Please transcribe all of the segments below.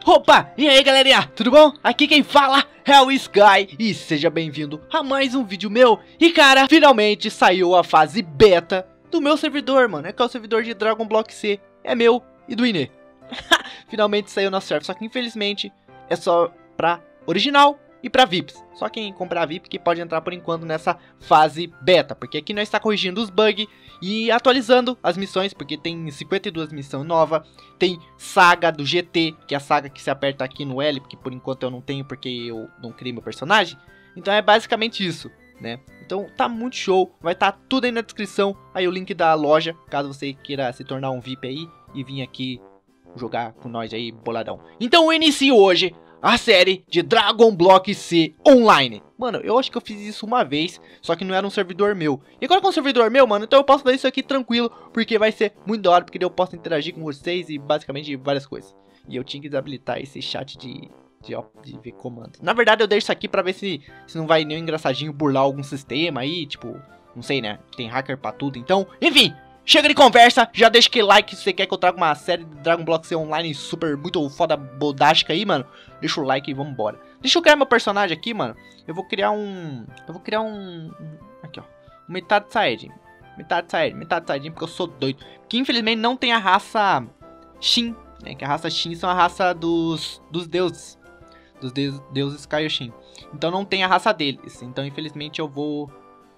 Opa, e aí galerinha, tudo bom? Aqui quem fala é o Sky e seja bem-vindo a mais um vídeo meu. E cara, finalmente saiu a fase beta do meu servidor, mano. É que é o servidor de Dragon Block C, é meu e do Inê. Finalmente saiu nosso server, só que infelizmente é só pra original e pra VIPs. Só quem comprar VIP que pode entrar por enquanto nessa fase beta, porque aqui nós está corrigindo os bugs e atualizando as missões, porque tem 52 missões novas. Tem saga do GT, que é a saga que se aperta aqui no L, porque por enquanto eu não tenho porque eu não criei meu personagem. Então é basicamente isso, né? Então tá muito show, vai estar tudo aí na descrição, aí o link da loja, caso você queira se tornar um VIP aí e vir aqui jogar com nós aí boladão. Então eu inicio hoje a série de Dragon Block C Online. Mano, eu acho que eu fiz isso uma vez, só que não era um servidor meu. E agora com um servidor meu, mano, então eu posso fazer isso aqui tranquilo, porque vai ser muito da hora, porque eu posso interagir com vocês e basicamente várias coisas. E eu tinha que desabilitar esse chat de ver comando. Na verdade eu deixo isso aqui pra ver se não vai nenhum engraçadinho burlar algum sistema aí, tipo, não sei, né? Tem hacker pra tudo, então, enfim. Chega de conversa, já deixa aquele like se você quer que eu traga uma série de Dragon Block C Online super, muito foda, bodástica aí, mano. Deixa o like e vambora. Deixa eu criar meu personagem aqui, mano. Eu vou criar um... Aqui, ó. Metade Saiyajin. Metade Saiyajin, porque eu sou doido. Que infelizmente não tem a raça Shin, né? Que a raça Shin são a raça dos deuses. Dos deuses Kaioshin. Então não tem a raça deles. Então infelizmente eu vou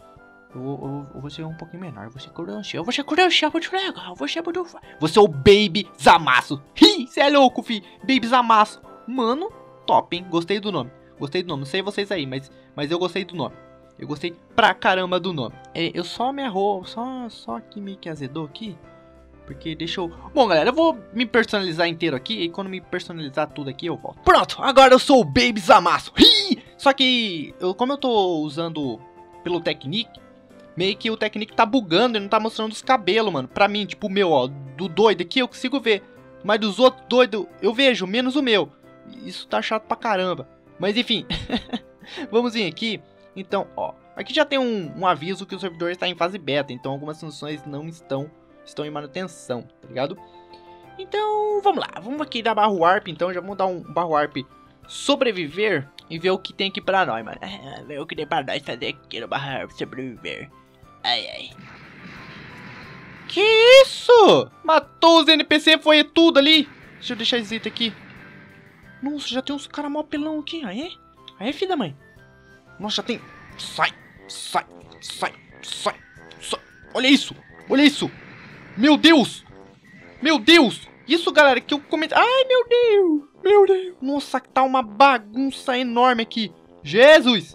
ser um pouquinho menor, eu vou ser Kuroshi, vou ser o Baby Zamasu. Hi, cê é louco, fi, Baby Zamasu. Mano, top, hein, gostei do nome, não sei vocês aí, mas eu gostei do nome. Eu gostei pra caramba do nome. Eu só me errou, só que meio que azedou aqui. Porque deixa eu... Bom, galera, eu vou me personalizar inteiro aqui. E quando me personalizar tudo aqui, eu volto. Pronto, agora eu sou o Baby Zamasu. Hi! Só que, como eu tô usando pelo Technic, meio que o Technic tá bugando e não tá mostrando os cabelos, mano. Pra mim, tipo, o meu, ó, do doido aqui eu consigo ver. Mas dos outros doidos eu vejo, menos o meu. Isso tá chato pra caramba. Mas enfim, vamos vir aqui. Então, ó, aqui já tem um aviso que o servidor está em fase beta. Então algumas funções não estão em manutenção, tá ligado? Então, vamos lá. Vamos aqui dar barra warp, então. Já vamos dar um barra warp sobreviver e ver o que tem aqui pra nós, mano. Ver o que tem pra nós fazer aqui no barra warp sobreviver. Ai, ai. Que isso? Matou os NPC, foi tudo ali. Deixa eu deixar esse item aqui. Nossa, já tem uns caras mó pelão aqui. Aí, filha da mãe. Nossa, já tem... Sai. Olha isso. Meu Deus. Isso, galera, que eu comento... Ai, meu Deus. Nossa, tá uma bagunça enorme aqui. Jesus.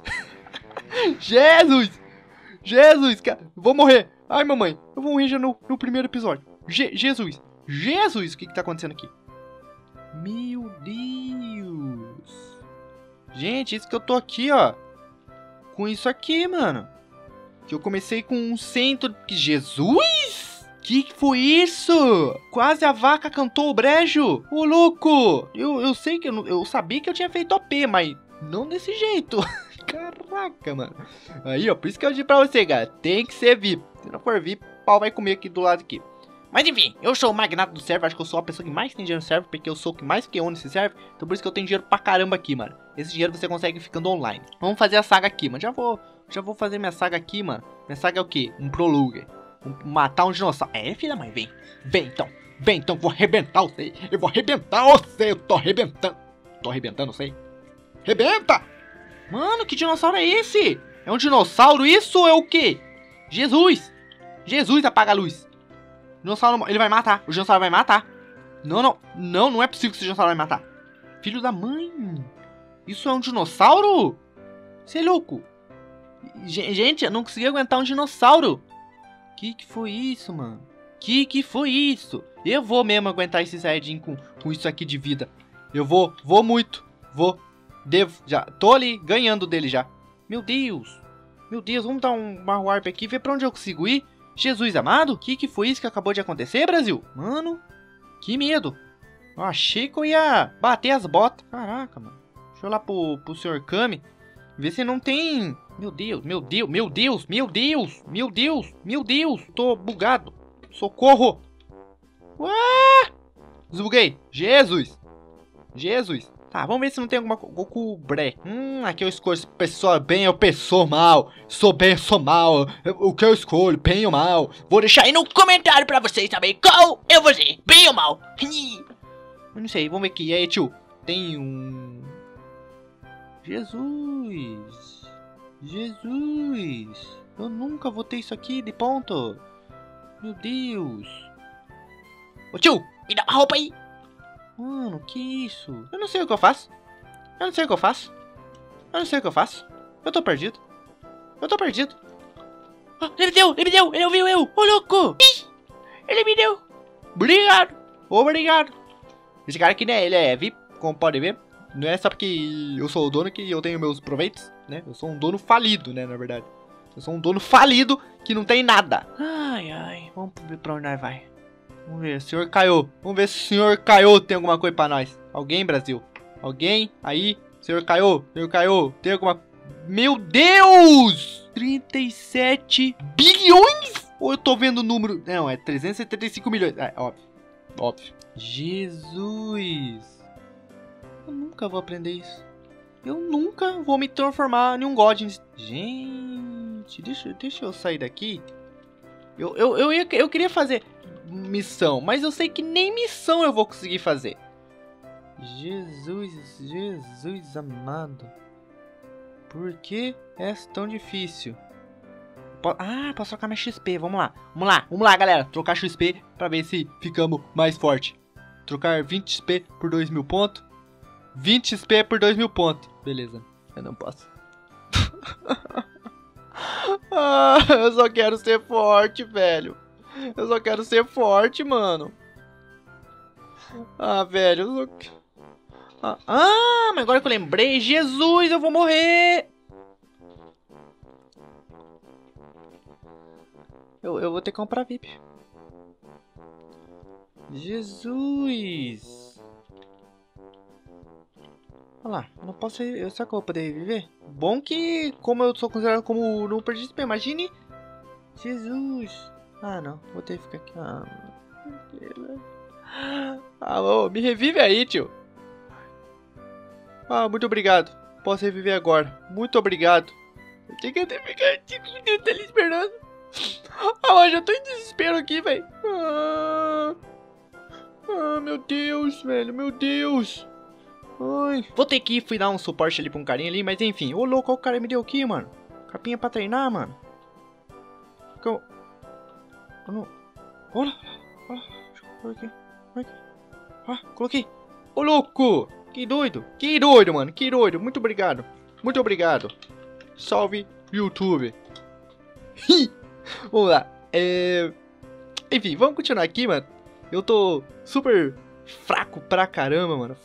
Jesus, cara, vou morrer. Ai, mamãe, eu vou morrer já no primeiro episódio. Jesus, o que tá acontecendo aqui? Meu Deus. Gente, isso que eu tô aqui, ó. Com isso aqui, mano. Que eu comecei com um centro... Jesus! Que foi isso? Quase a vaca cantou o brejo. Ô, louco. Eu sei que eu sabia que eu tinha feito OP, mas não desse jeito. Caraca, mano. Aí, ó, por isso que eu disse pra você, cara. Tem que ser VIP. Se não for VIP, o pau vai comer aqui do lado aqui. Mas enfim, eu sou o magnata do server. Acho que eu sou a pessoa que mais tem dinheiro no server, porque eu sou o que mais own nesse server. Então por isso que eu tenho dinheiro pra caramba aqui, mano. Esse dinheiro você consegue ficando online. Vamos fazer a saga aqui, mano. Já vou fazer minha saga aqui, mano. Minha saga é o quê? Um prologue. Matar um dinossauro. Filha da mãe, vem. Vem então, vou arrebentar você. Eu vou arrebentar você. Eu tô arrebentando. Tô arrebentando você. Rebenta! Mano, que dinossauro é esse? É um dinossauro isso ou é o quê? Jesus, apaga a luz. O dinossauro, ele vai matar. O dinossauro vai matar. Não é possível que esse dinossauro vai matar. Filho da mãe. Isso é um dinossauro? Você é louco. Gente, eu não consegui aguentar um dinossauro. Que foi isso, mano? Que foi isso? Eu vou mesmo aguentar esse Saiyajin com isso aqui de vida. Eu vou muito. Devo, já, tô ali ganhando dele já. Meu Deus, vamos dar um barra warp aqui, ver pra onde eu consigo ir. Jesus amado, que foi isso que acabou de acontecer, Brasil? Mano, que medo. Eu achei que eu ia bater as botas. Caraca, mano. Deixa eu ir lá pro Sr. Kami, ver se não tem... Meu Deus, tô bugado. Socorro. Ué! Desbuguei. Jesus. Jesus. Tá, vamos ver se não tem alguma... Goku Bre. Aqui eu escolho pessoa bem ou pessoa mal. Sou bem ou sou mal. O que eu escolho, bem ou mal. Vou deixar aí no comentário pra vocês saberem qual eu vou ser, bem ou mal. Eu não sei, vamos ver aqui. E aí, tio? Tem um... Jesus. Jesus. Eu nunca vou ter isso aqui de ponto. Meu Deus. Ô tio, me dá uma roupa aí. Mano, que isso? Eu não sei o que eu faço. Eu não sei o que eu faço. Eu não sei o que eu faço. Eu tô perdido. Eu tô perdido. Ah, ele me deu, ele ouviu eu. Ô, louco. Ele me deu. Obrigado. Obrigado. Esse cara aqui, né, ele é VIP, como pode ver. Não é só porque eu sou o dono que eu tenho meus proveitos, né? Eu sou um dono falido, né, na verdade. Eu sou um dono falido que não tem nada. Ai, ai. Vamos ver pra onde nós vai. Vamos ver, senhor Caio. Vamos ver se o senhor Caio tem alguma coisa pra nós. Alguém, Brasil? Alguém? Aí? Senhor Caio? Senhor Caio? Tem alguma... Meu Deus! 37 bilhões? Ou eu tô vendo o número... Não, é 375 milhões. É, óbvio. Óbvio. Jesus. Eu nunca vou aprender isso. Eu nunca vou me transformar em um God. Gente, deixa eu sair daqui. Eu queria fazer... missão, mas eu sei que nem missão eu vou conseguir fazer. Jesus amado. Por que é tão difícil? Posso trocar minha XP, vamos lá, galera. Trocar XP pra ver se ficamos mais forte. Trocar 20 XP por 2.000 pontos. 20 XP por 2.000 pontos. Beleza, eu não posso. Eu só quero ser forte, velho. Eu só quero ser forte, mano. Velho. Eu só... mas agora que eu lembrei. Jesus, eu vou morrer. Eu vou ter que comprar VIP. Jesus. Olha lá, eu não posso... Será que eu vou poder reviver? Bom que, como eu sou considerado como não perdi XP, imagine. Jesus. Não, vou ter que ficar aqui. Alô, me revive aí, tio. Muito obrigado. Posso reviver agora. Muito obrigado. Eu tinha que ficar ali esperando. Eu já tô em desespero aqui, velho. Meu Deus, velho, meu Deus. Ai. Vou ter que ir dar um suporte ali pra um carinha ali, mas enfim. Ô, louco, qual o cara me deu aqui, mano? Capinha pra treinar, mano. Olha, deixa eu aqui. Coloquei. Ô, louco! Que doido, mano, que doido. Muito obrigado. Salve, YouTube. Vamos lá. Enfim, vamos continuar aqui, mano. Eu tô super fraco pra caramba, mano.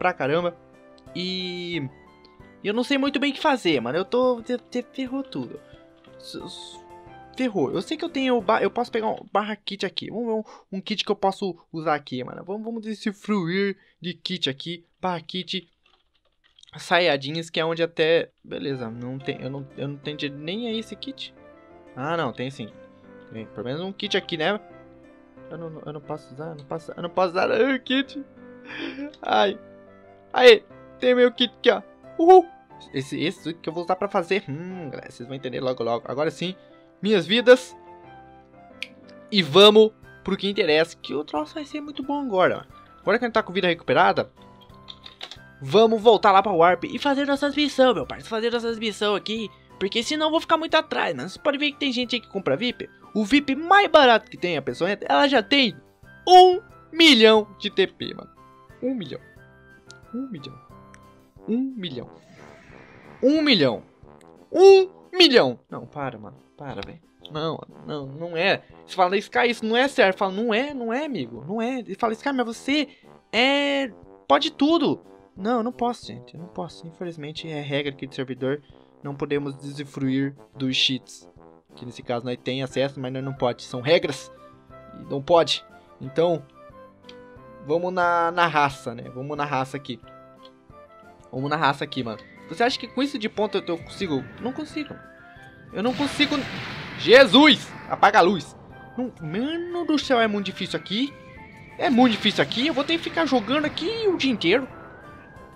E eu não sei muito bem o que fazer, mano. Eu tô... Ferrou tudo. Ferrou. Eu sei que eu posso pegar um barra kit aqui. Vamos ver um kit que eu posso usar aqui, mano. Vamos desfruir de kit aqui. Barra kit. Saiyajins, que é onde até... Beleza, não tem, eu não tenho nem aí esse kit. Não, tem sim. Tem pelo menos um kit aqui, né? Eu não posso usar, eu não posso usar o kit. Ai. Aí, tem meu kit aqui, ó. Uhul. Esse que eu vou usar pra fazer. Galera, vocês vão entender logo. Agora sim. Minhas vidas. E vamos pro que interessa. Que o troço vai ser muito bom agora. Agora que a gente tá com vida recuperada. Vamos voltar lá pra Warp e fazer nossas missões, meu parceiro. Fazer nossas missões aqui. Porque senão eu vou ficar muito atrás, mano. Você pode ver que tem gente aí que compra VIP. O VIP mais barato que tem, a pessoa entra, ela já tem 1 milhão de TP, mano. 1 milhão. 1 milhão. 1 milhão. 1 milhão. 1 milhão. Não, para, mano. Para, velho. Não é. Você fala, Sky, isso não é certo. Fala, não é, amigo. Não é. Ele fala, Sky, mas você pode tudo. Não posso, gente. Eu não posso. Infelizmente, é regra aqui do servidor. Não podemos usufruir dos cheats. Que nesse caso nós tem acesso, mas nós não pode. São regras. E não pode. Então, vamos na raça, né? Vamos na raça aqui. Vamos na raça aqui, mano. Você acha que com isso de ponto eu consigo? Não consigo. Eu não consigo. Jesus! Apaga a luz. Mano do céu, é muito difícil aqui. É muito difícil aqui. Eu vou ter que ficar jogando aqui o dia inteiro.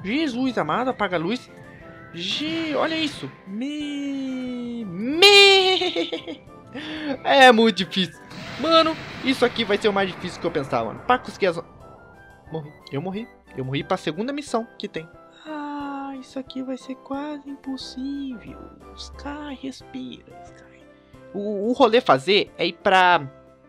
Jesus amado, apaga a luz. Olha isso. É muito difícil. Mano, isso aqui vai ser o mais difícil que eu pensava, mano. Pra conseguir as... Morri. Eu morri pra segunda missão que tem. Ah, isso aqui vai ser quase impossível. Sky, respira, Sky. O rolê fazer é ir pra...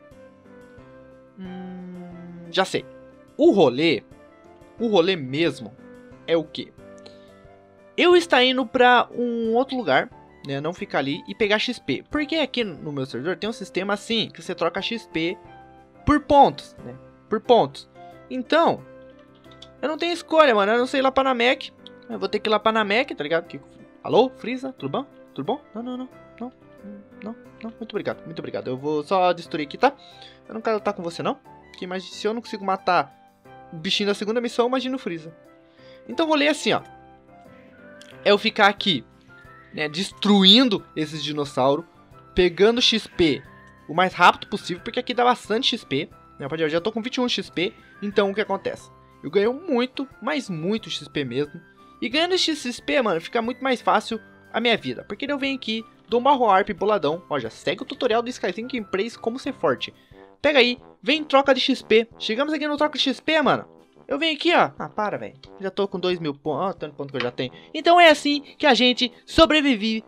já sei. O rolê mesmo é o quê? Eu estar indo pra um outro lugar, né, não ficar ali e pegar XP. Porque aqui no meu servidor tem um sistema assim, que você troca XP por pontos, né? Por pontos. Então, eu não tenho escolha, mano. Eu não sei ir lá pra Namek. Eu vou ter que ir lá pra Namek, tá ligado? Alô, Frieza? Tudo bom? Tudo bom? Não. Muito obrigado. Eu vou só destruir aqui, tá? Eu não quero lutar com você, não. Porque se eu não consigo matar o bichinho da segunda missão, imagina o Frieza. Então, o rolê é assim, ó. É eu ficar aqui, né, destruindo esses dinossauros, pegando XP o mais rápido possível, porque aqui dá bastante XP, né, eu já tô com 21 XP, então o que acontece? Eu ganho muito, mas muito XP mesmo, e ganhando esse XP, mano, fica muito mais fácil a minha vida, porque eu venho aqui, dou um barro arp boladão, ó, já segue o tutorial do Skyrim Gameplays como ser forte, pega aí, vem troca de XP, chegamos aqui no troca de XP, mano. Eu venho aqui, ó. Ah, para, velho. Já tô com 2.000 pontos. Ó, tanto ponto que eu já tenho. Então é assim que a gente sobrevive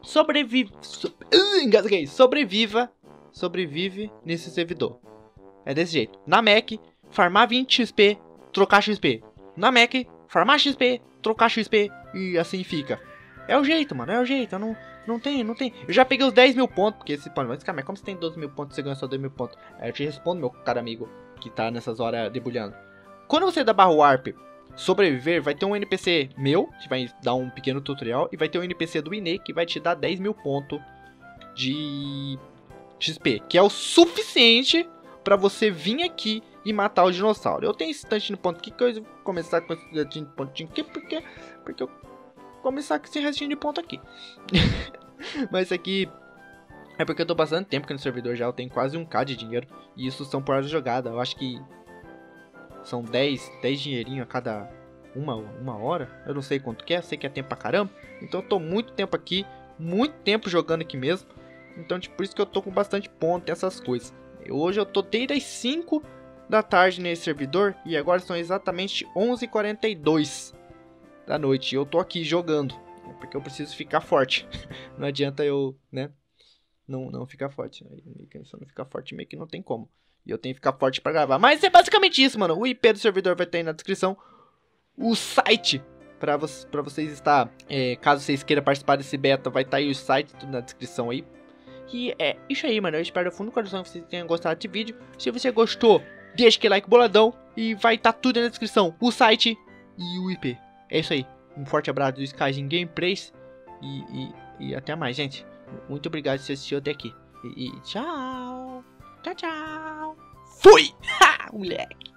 nesse servidor. É desse jeito. Na Mac, farmar 20 XP, trocar XP. Na Mac, farmar XP, trocar XP. E assim fica. É o jeito, mano. É o jeito. Eu não tem. Eu já peguei os 10.000 pontos. Porque esse pode. Mas, cara, como você tem 12.000 pontos, você ganha só 2.000 pontos? Aí eu te respondo, meu caro amigo, que tá nessas horas debulhando. Quando você dá barra warp sobreviver, vai ter um NPC meu, que vai dar um pequeno tutorial, e vai ter um NPC do Ine, que vai te dar 10.000 pontos de XP, que é o suficiente pra você vir aqui e matar o dinossauro. Eu tenho esse tantinho de ponto aqui, que eu vou começar com esse tantinho de pontinho aqui, porque eu vou começar com esse restinho de ponto aqui. Mas isso aqui é porque eu tô passando tempo aqui no servidor já, eu tenho quase 1k de dinheiro, e isso são por hora de jogada, eu acho que... São 10 dinheirinho a cada uma hora. Eu não sei quanto que é. Sei que é tempo pra caramba. Então eu tô muito tempo aqui. Muito tempo jogando aqui mesmo. Então tipo, por isso que eu tô com bastante ponto e essas coisas. Hoje eu tô desde as 5 da tarde nesse servidor. E agora são exatamente 11h42 da noite. E eu tô aqui jogando. Porque eu preciso ficar forte. Não adianta eu, né? Não ficar forte. Se eu não ficar forte, meio que não tem como. E eu tenho que ficar forte pra gravar. Mas é basicamente isso, mano. O IP do servidor vai ter aí na descrição. O site pra vocês estar... caso vocês queiram participar desse beta, vai estar aí o site tudo na descrição aí. E é isso aí, mano. Eu espero do fundo do coração que vocês tenham gostado desse vídeo. Se você gostou, deixa aquele like boladão. E vai estar tudo aí na descrição. O site e o IP. É isso aí. Um forte abraço do Skyrim Gameplays. E até mais, gente. Muito obrigado por você assistir até aqui. E tchau. Tchau. Fui! Ha, moleque!